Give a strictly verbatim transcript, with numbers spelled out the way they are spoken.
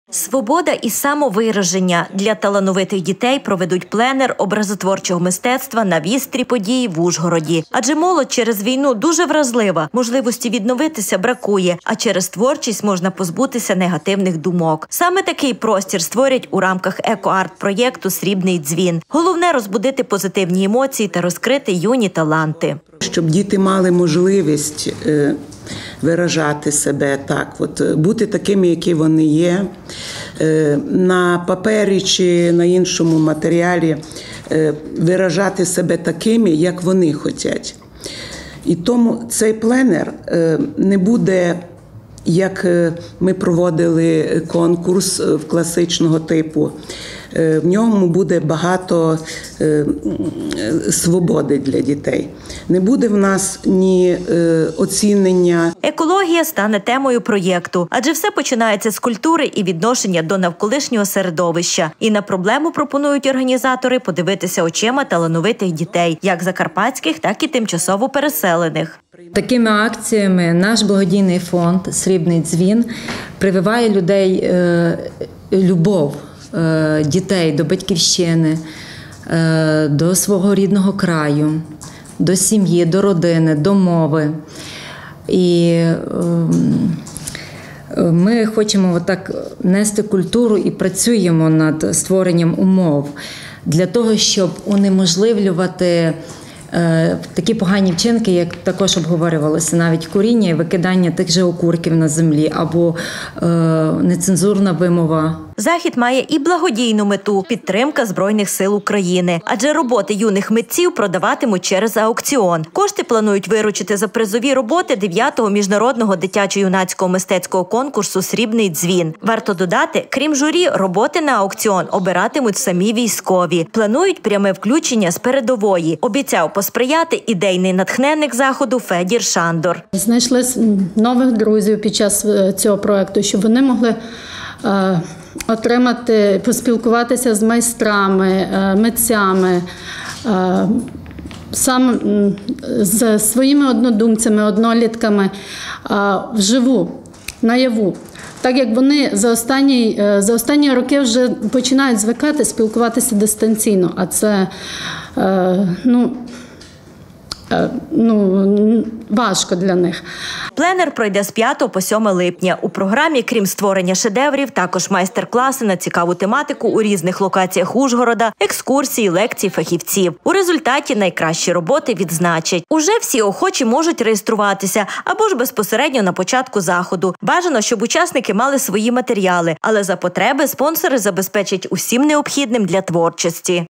Свобода і самовираження. Для талановитих дітей проведуть пленер образотворчого мистецтва на вістрі події в Ужгороді. Адже молодь через війну дуже вразлива, можливості відновитися бракує, а через творчість можна позбутися негативних думок. Саме такий простір створять у рамках еко-арт-проєкту «Срібний дзвін». Головне – розбудити позитивні емоції та розкрити юні таланти. Щоб діти мали можливість виражати себе так, от, бути такими, які вони є, на папері чи на іншому матеріалі виражати себе такими, як вони хочуть. І тому цей пленер не буде, як ми проводили конкурс класичного типу, в ньому буде багато свободи для дітей. Не буде в нас ні оцінення. Екологія стане темою проєкту, адже все починається з культури і відношення до навколишнього середовища. І на проблему пропонують організатори подивитися очима талановитих дітей, як закарпатських, так і тимчасово переселених. Такими акціями наш благодійний фонд «Срібний дзвін» прививає людей е, любов е, дітей до батьківщини, е, до свого рідного краю, до сім'ї, до родини, до мови. І е, ми хочемо отак нести культуру і працюємо над створенням умов для того, щоб унеможливлювати такі погані вчинки, як також обговорювалося, навіть куріння і викидання тих же окурків на землі або е, нецензурна вимова. Захід має і благодійну мету – підтримка Збройних сил України. Адже роботи юних митців продаватимуть через аукціон. Кошти планують виручити за призові роботи дев'ятого міжнародного дитячо-юнацького мистецького конкурсу «Срібний дзвін». Варто додати, крім журі, роботи на аукціон обиратимуть самі військові. Планують пряме включення з передової. Обіцяв посприяти ідейний натхненник заходу Федір Шандор. Знайшли нових друзів під час цього проєкту, щоб вони могли е, отримати, поспілкуватися з майстрами, е, митцями, е, сам з своїми однодумцями, однолітками е, вживу, наяву. Так як вони за останні, за останні роки вже починають звикати спілкуватися дистанційно, а це е, ну, е, ну, важко для них. Пленер пройде з п'ятого по сьоме липня. У програмі, крім створення шедеврів, також майстер-класи на цікаву тематику у різних локаціях Ужгорода, екскурсії, лекції фахівців. У результаті найкращі роботи відзначать. Уже всі охочі можуть реєструватися або ж безпосередньо на початку заходу. Бажано, щоб учасники мали свої матеріали, але за потреби спонсори забезпечать усім необхідним для творчості.